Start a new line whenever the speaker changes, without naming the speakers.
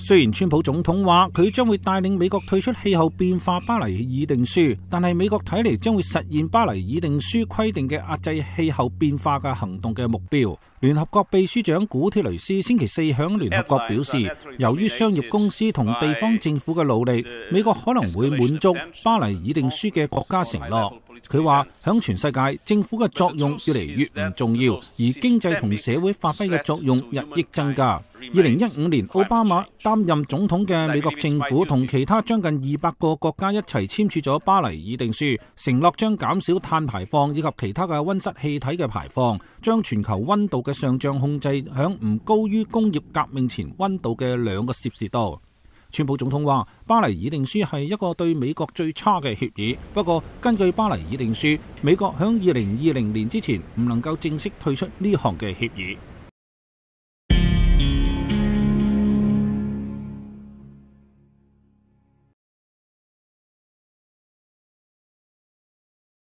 雖然川普總統話佢將會帶領美國退出氣候變化巴黎議定書，但係美國睇嚟將會實現巴黎議定書規定嘅壓制氣候變化嘅行動嘅目標。聯合國秘書長古鐵雷斯星期四向聯合國表示，由於商業公司同地方政府嘅努力，美國可能會滿足巴黎議定書嘅國家承諾。佢話響全世界，政府嘅作用越嚟越唔重要，而經濟同社會發揮嘅作用日益增加。2015年，奧巴馬擔任總統嘅美國政府同其他將近200個國家一齊簽署咗巴黎議定書，承諾將減少碳排放以及其他嘅溫室氣體嘅排放，將全球溫度嘅上漲控制響唔高於工業革命前溫度嘅2個攝氏度。川普總統話，巴黎議定書係一個對美國最差嘅協議。不過，根據巴黎議定書，美國響2020年之前唔能夠正式退出呢項嘅協議。